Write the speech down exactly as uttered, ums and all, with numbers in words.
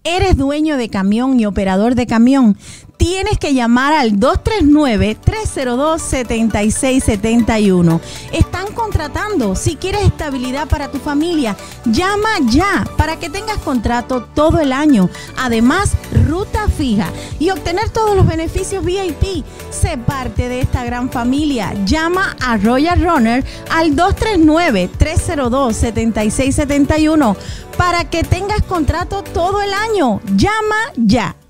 ¿Eres dueño de camión y operador de camión? Tienes que llamar al dos tres nueve, tres cero dos, siete seis siete uno. Están contratando. Si quieres estabilidad para tu familia, llama ya para que tengas contrato todo el año. Además, ruta fija y obtener todos los beneficios V I P. Sé parte de esta gran familia. Llama a Royal Runner al dos tres nueve, tres cero dos, siete seis siete uno para que tengas contrato todo el año. Llama ya.